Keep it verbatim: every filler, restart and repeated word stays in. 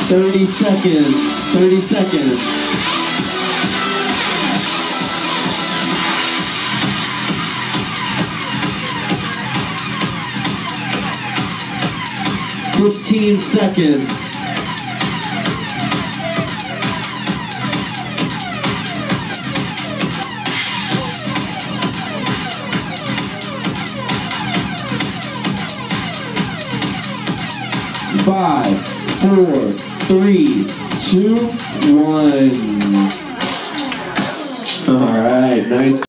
thirty seconds. thirty seconds. Fifteen seconds. Five, four, three, two, one. All right, nice.